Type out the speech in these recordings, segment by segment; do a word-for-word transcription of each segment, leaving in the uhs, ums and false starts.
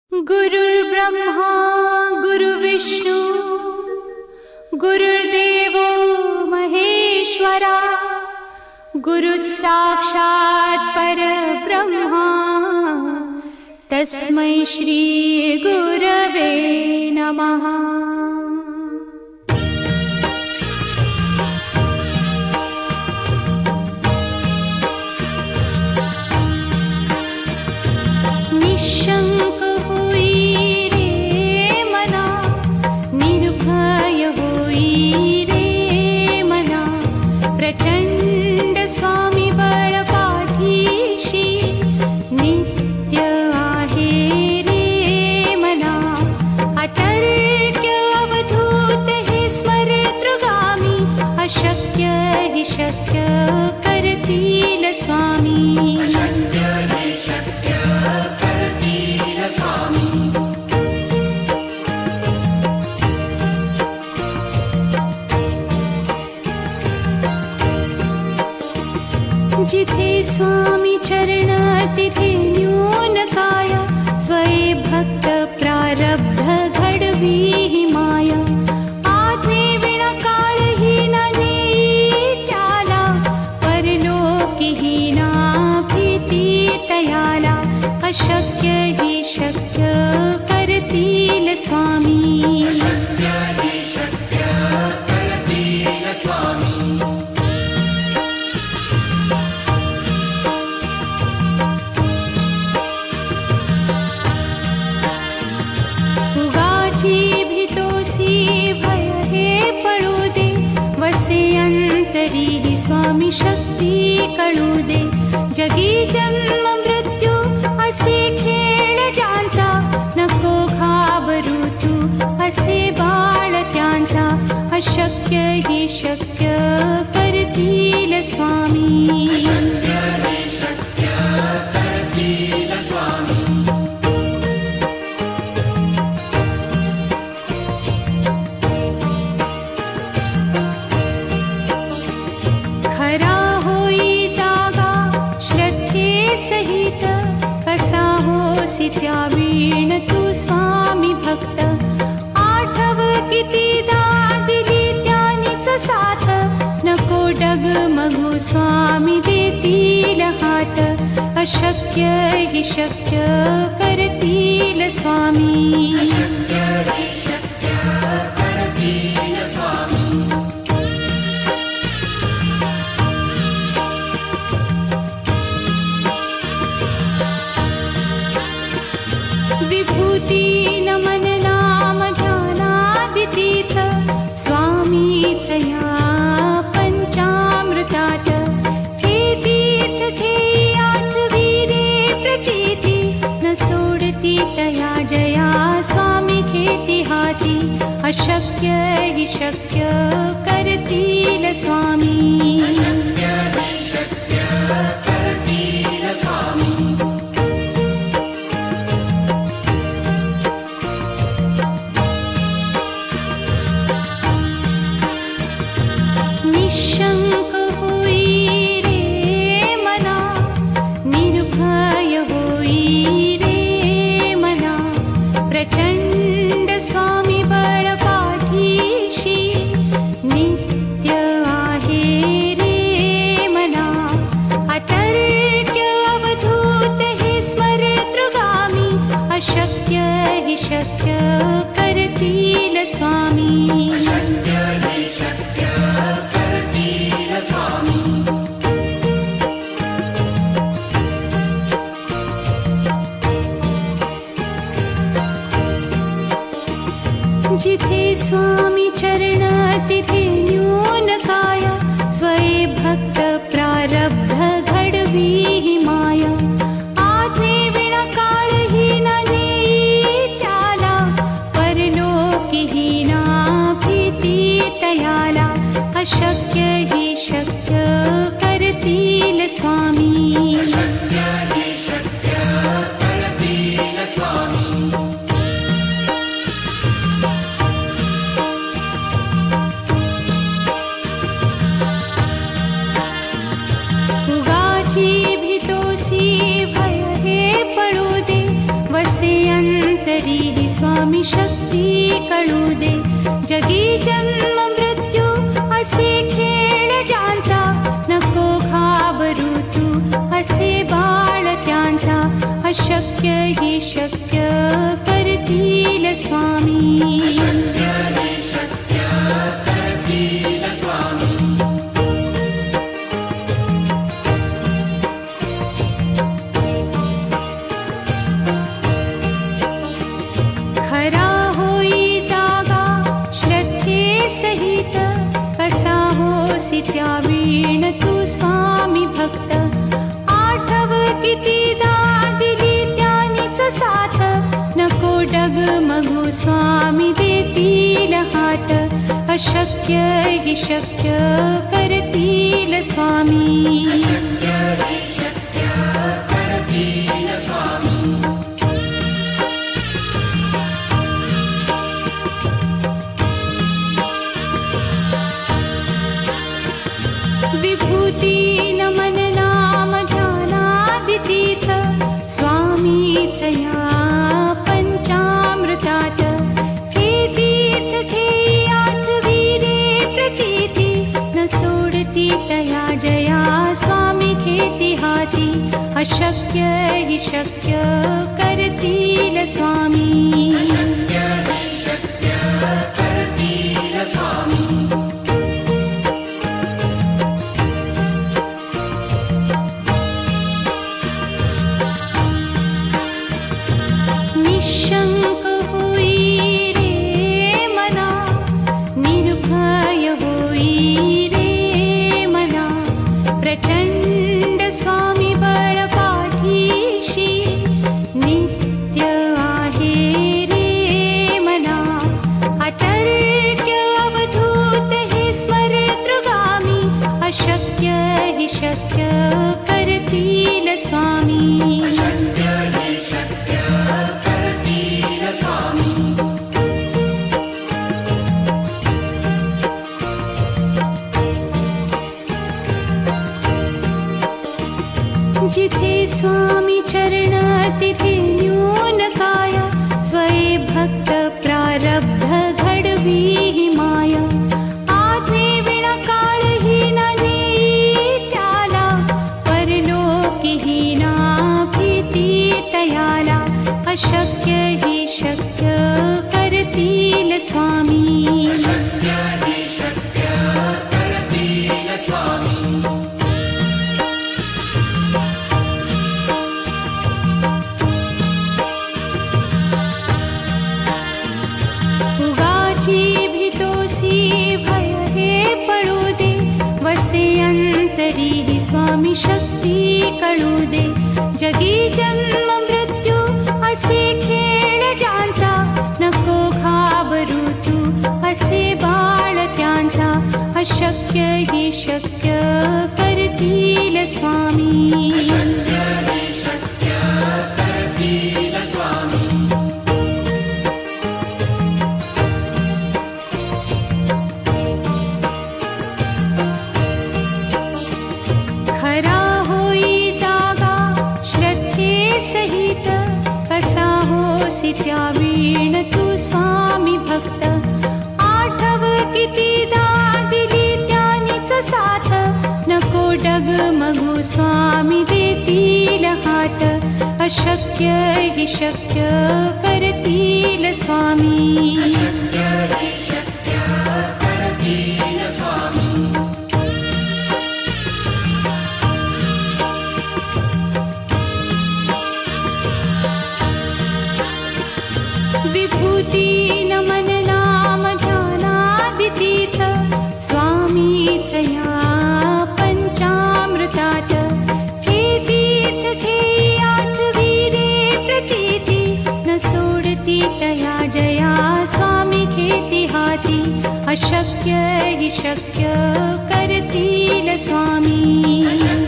गुरुर्ब्रह्मा गुरुर्विष्णु गुरुर्देवो महेश्वरा गुरुः साक्षात् परब्रह्मा तस्मै श्री गुरवे नमः। निशंक हुई रे मना, निर्भय हुई रे मना, प्रचंड स्वामी बळ पाठीशी नित्य आहे रे मना। अतर्क्य अवधूत हे स्मरतृगामी, अशक्य हि शक्य करतील स्वामी। जिथे स्वामी चरण तिथे न्यून काय, स्वये भक्त प्रारब्ध घडवी ही माया। आज्ञे विना काळही न नेई त्याला, परलोकी ही ना भीती तयाला। अशक्य ही शक्य करतील स्वामी। स्वामी शक्ती कळू दे, जगी जन्म मृत्यू असे खेळ ज्यांचा। नको घाबरू तू असे बाळ त्यांचा, अशक्य ही शक्य करतील स्वामी। त्यावीण तू स्वामी भक्त, आठव कितीदा दिली त्यानीच साथ। नको डगमगू स्वामी देतील हात, अशक्य हि शक्य करतील स्वामी। विभूती नमन नाम ध्यानादितीर्थ, स्वामीच या पंचामृतात। हे तीर्थ घेई आठवी रे प्रचिती, न सोडती तया जया स्वामी घेती हाती। अशक्य हि शक्य करतील स्वामी। निशंक हुई रे मना, निर्भय हुई रे मना, प्रचंड स्वामी बळ पाठीशी नित्य आहे रे मना। अतर्क्य अवधूत हे स्मरतृगामी, अशक्य हि शक्य करतील स्वामी। जिथे स्वामी चरण तिथे न्यून काय, स्वये भक्त प्रारब्ध घडवी ही माया। आज्ञे विना काळही न नेई त्याला, परलोकी ही ना भीती तयाला। अशक्य ही शक्य करतील स्वामी। उगाची भीतोसी भय हे पळू दे, वसे अंत अंतरी स्वामी शक्ती कळू दे. जगी जन्म मृत्यू असे खेळ ज्यांचा, नको घाबरू तू असे बाळ त्यांचा. अशक्य ही शक्य करतील स्वामी. खरा होई जागा श्रद्धे सहित, कसा होसी त्या वीण तू स्वामी भक्त. आठव कितीदा दिली त्यानीच साथ, नको डगमगू स्वामी देतील हात. अशक्य ही शक्य करतील स्वामी. विभूती नमन नाम ध्यानादितीर्थ, स्वामीच या पंचामृतात. हे तीर्थ घेई आठवी रे प्रचिती, न सोडती तया जया स्वामी घेती हाती. अशक्य ही शक्य करतील स्वामी. निशंक होई रे मना, निर्भय होई रे मना. प्रचंड स्वामी बळ पाठीशी, नित्य आहे रे मना. अतर्क्य अवधूत हे स्मरतृगामी, अशक्य हि शक्य करतील स्वामी. जिथे स्वामी चरण तिथे न्यून काया, स्वये भक्त प्रारब्ध घडवी ही माया. आज्ञे विना काळही न नेई त्याला, परलोकीही ना भीती तयाला. अशक्य ही शक्य करतील स्वामी. भय हे पळू दे, वसे अंतरी स्वामी शक्ती कळू दे. जगी जन्म मृत्यू असे खेळ ज्यांचा, नको घाबरू तू असे बाळ त्यांचा. अशक्य ही शक्य करतील स्वामी. खरा होई जागा श्रद्धे सहित, कसा होसी त्या वीण तू स्वामी भक्त. आठव कितीदा दिली त्यानीच साथ, नको डगमगू स्वामी देतील हात. अशक्य हि शक्य करतील स्वामी. विभूती नमन नाम ध्यानादितीर्थ, स्वामीच या पंचामृतात. हे तीर्थ घेई आठवी रे प्रचिती, न सोडती तया जया स्वामी घेती हाती. अशक्य हि शक्य करतील स्वामी.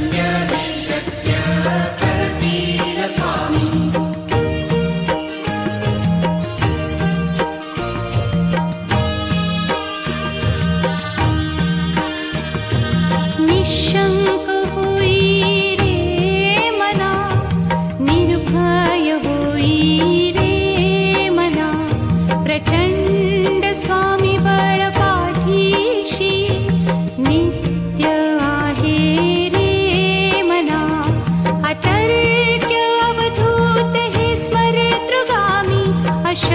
निशंक होई रे मना, निर्भय होई रे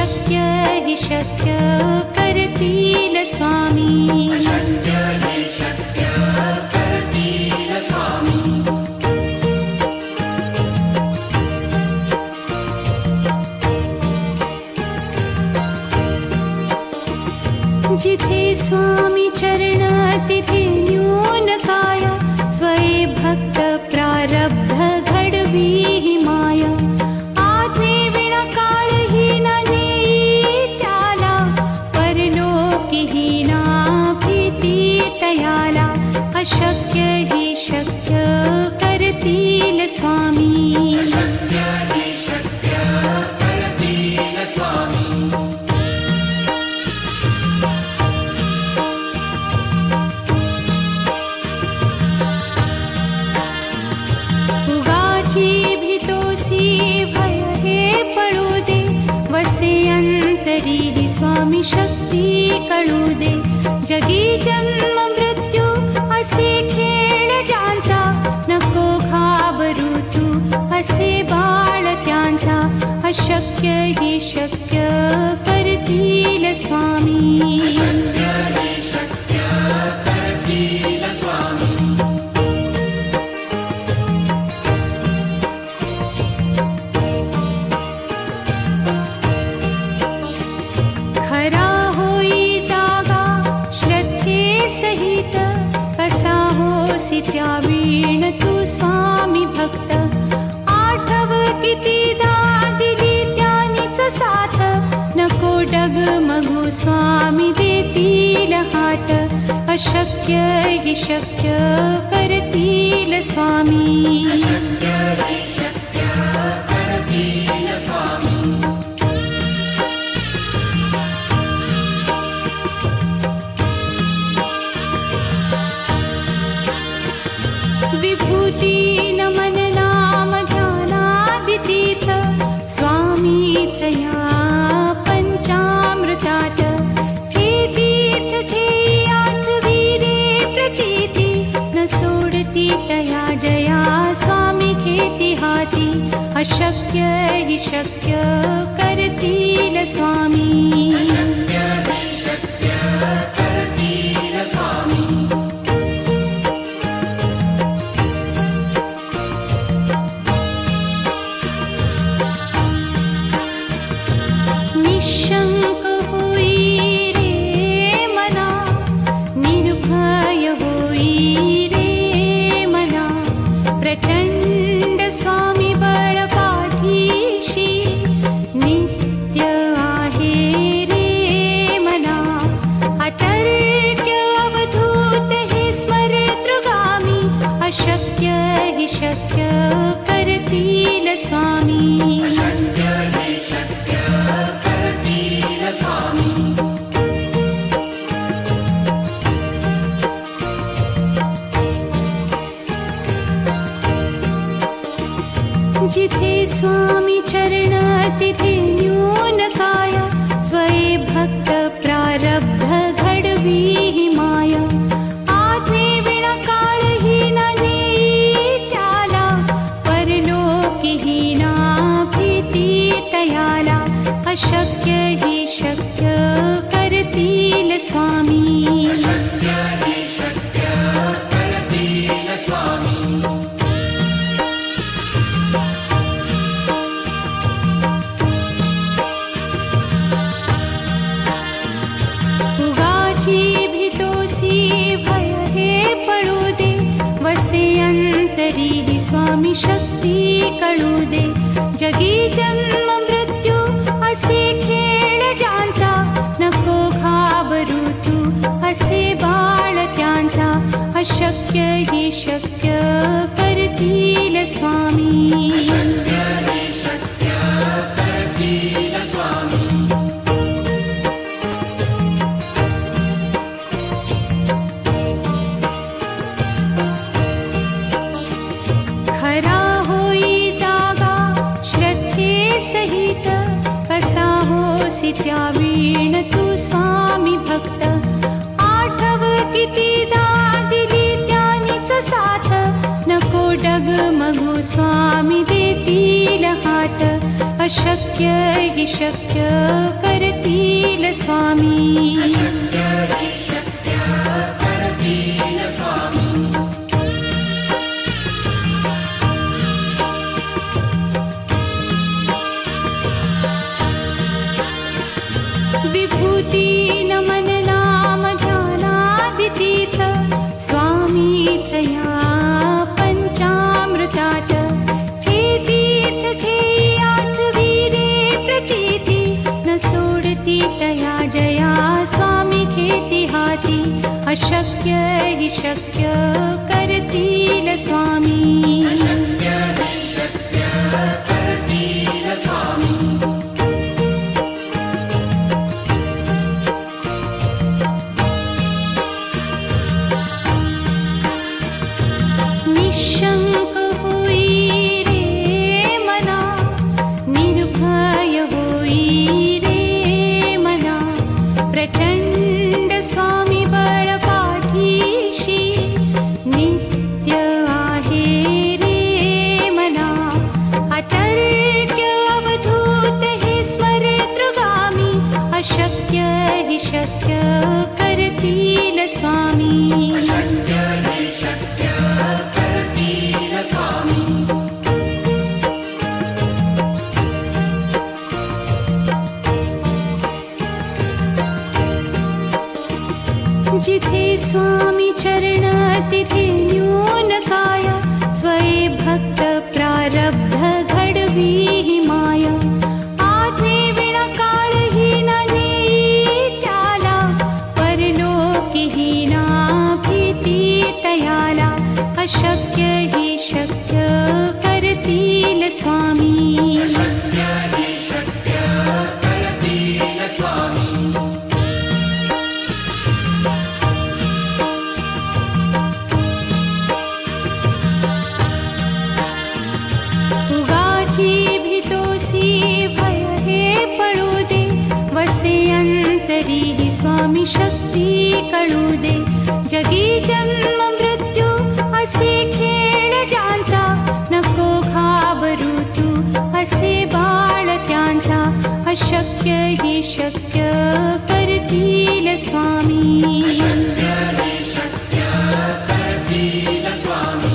अशक्य हि शक्य करतील स्वामी. अशक्य हि शक्य करतील स्वामी. जिथे स्वामी चरण तिथे न्यून काया, स्वये भक्त प्रारब्ध घडवी ही माया. आज्ञे विना काळही न नेई त्याला, परलोकीही ना भीती तयाला. अशक्य हि शक्य करतील स्वामी. अशक्य हि शक्य करतील स्वामी. भय हे पळू दे, वसे अंतरी ही स्वामी शक्ती कळू दे. जगी जन्म मृत्यू असे खेळ ज्यांचा, नको घाबरू तू असे बाळ त्यांचा. अशक्य हि शक्य करतील स्वामी. अशक्य हि शक्य करतील स्वामी. त्यावीण तू स्वामी भक्त, आठव कितीदा दिली त्यानीच साथ. नको डगमगू स्वामी देतील हात. अशक्य हि शक्य करतील स्वामी. अशक्य हि शक्य करतील स्वामी. विभूती नमन नाम ध्यानादितीर्थ, स्वामीच या पंचामृतात. हे तीर्थ घेई आठवी रे प्रचिती, न सोडती तया जया स्वामी घेती हाती. अशक्य हि शक्य करतील स्वामी. अशक्य हि शक्य करतील स्वामी. निशंक होई रे मना, निर्भय होई रे मना. प्रचंड स्वामी बळ पाठीशी, नित्य आहे रे मना. अतर्क्य अवधूत हे स्मरतृगामी. अशक्य हि शक्य करतील स्वामी. अशक्य हि शक्य करतील स्वामी. जिथे स्वामी चरण तिथे न्यून काया, स्वये भक्त प्रारब्ध घडवी ही माया. आज्ञे विना काळही न नेई त्याला, परलोकीही ना भीती तयाला. अशक्य हि शक्य करतील स्वामी. अशक्य हि शक्य करतील स्वामी. उगाची भीतोसी भय हे पळू दे, वसे अंतरी ही स्वामी शक्ती कळू दे. जगी जन्म मृत्यू असे खेळ ज्यांचा, नको घाबरू तू असे बाळ त्यांचा. अशक्य हि शक्य करतील स्वामी. अशक्य हि शक्य करतील स्वामी. खरा होई जागा श्रद्धे सहित, कसा होसी त्यावीण तू स्वामी भक्त. आठव कितीदा दिली त्यानीच साथ, नको डगमगू स्वामी देतील हात. अशक्य अशक्य हि शक्य करतील स्वामी. अशक्य हि शक्य करतील स्वामी. विभूती नमन नाम ध्यानादितीर्थ स्वामीच या पंचामृतात. हे तीर्थ घेई आठवीरे प्रचिती न सोडती तया जया स्वामी घेती हाती. अशक्य हि शक्य करतील स्वामी. अशक्य हि शक्य करतील स्वामी. निशंक होई रे मना, निर्भय होई रे मना. प्रचंड स्वामी बळ पाठीशी नित्य आहे रे मना. अतर्क्य अवधूत हे स्मरतृगामी. अशक्य हि शक्य करतील स्वामी. अशक्य हि शक्य करतील स्वामी. जिथे स्वामी चरण तिथे न्यून काय. स्वये भक्त प्रारब्ध घडवी हि माया. आज्ञे विना काळही न नेई त्याला. परलोकी हि ना भीती तयाला. अशक्य हि शक्य करतील स्वामी. अशक्य हि शक्य करतील स्वामी. उगाची भीतोसी भय हे पळू दे. वसे अंतरी हि स्वामी शक्ती कळू दे. जगी जन्म मृत्यू असे खेळ ज्यांचा. नको घाबरू तू असे बाळ त्यांचा. अशक्य हि शक्य करतील स्वामी. अशक्य हि शक्य करतील स्वामी.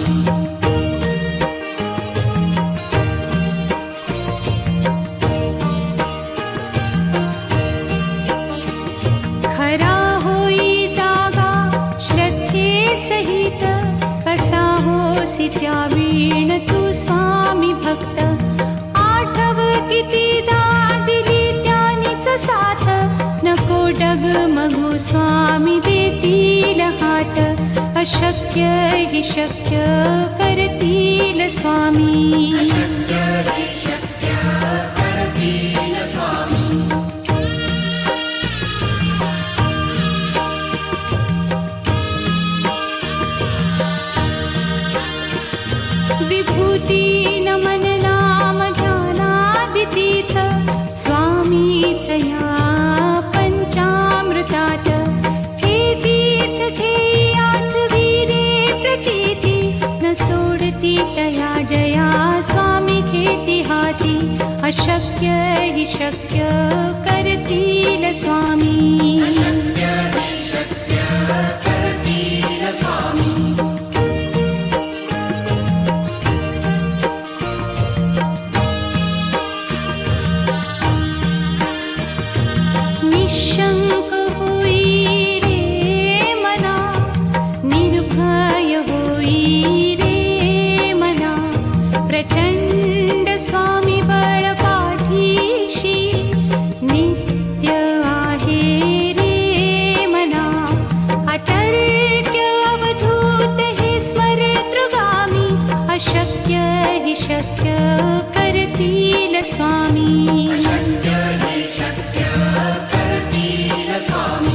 खरा होई जागा श्रद्धे सहित. कसा होसी त्या वीण तू स्वामी भक्त. आठव कितीदा दिली त्यानीच साथ. नको डगमगू स्वामी देतील हात. अशक्य हि शक्य करतील स्वामी. अशक्य हि शक्य करतील स्वामी. विभूती नमन नाम ध्यानादितीर्थ स्वामीच या पंचामृतात. हे तीर्थ घेई आठवीरे प्रचिती न सोडती तया जया स्वामी घेती हाती. अशक्य हि शक्य करतील स्वामी. अशक्य हि शक्य करतील स्वामी. निशंक होई रे मना, निर्भय होई रे मना. प्रचंड स्वामी बळ पाठीशी नित्य आहे रे मना. अतर्क्य अवधूत हे स्मरतृगामी. अशक्य हि शक्य करतील स्वामी. अशक्य हि शक्य करतील स्वामी.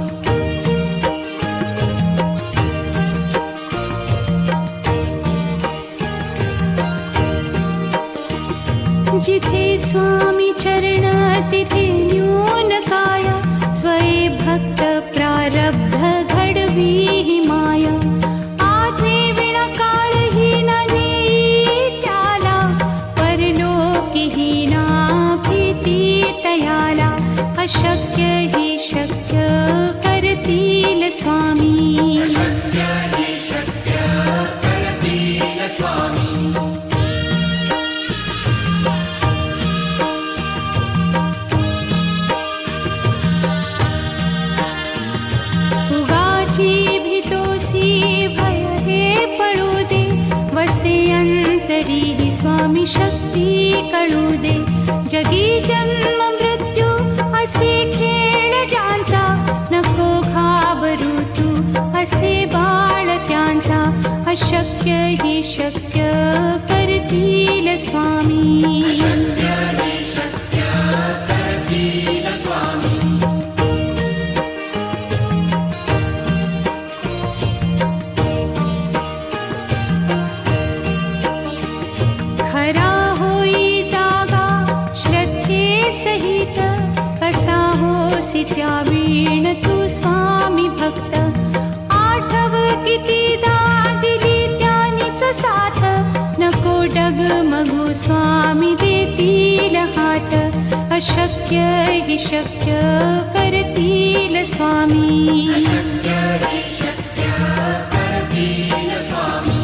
जिथे स्वामी चरण तिथे न्यून काय. स्वये भक्त प्रारब्ध घडवी हि माया. आज्ञे विना काळही न नेई त्याला. परलोकी हि ना भी अशक्य हि शक्य करतील स्वामी. अशक्य हि शक्य करतील स्वामी. उगाची भीतोसी भय हे पळू दे, वसे अंतरी ही स्वामी शक्ती कळू दे. जगी जन्म मृत्यू असे खेळ ज्यांचा, नको घाबरू तू असे बाळ त्यांचा. अशक्य हि शक्य करतील स्वामी. अशक्य हि शक्य करतील स्वामी. खरा होई जागा श्रद्धे सहित, कसा होसी त्या वीण तू स्वामी भक्त. आठव कितीदा दिली त्यानीच साथ, नको डगमगू स्वामी देतील हात. अशक्य हि शक्य करतील स्वामी. अशक्य हि शक्य करतील स्वामी.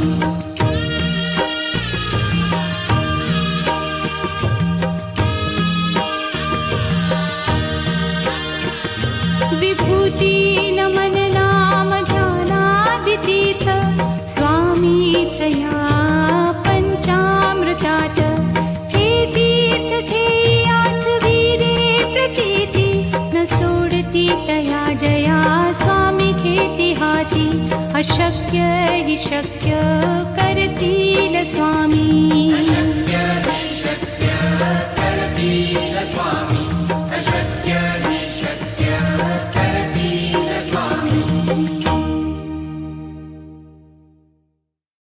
विभूती नमन नाम ध्यानादितीर्थ, स्वामीच या पंचामृतात. हे तीर्थ घेई आठवीरे प्रचिती, न सोडती तया जया स्वामी घेती हाती. अशक्य हि शक्य करतील स्वामी. अशक्य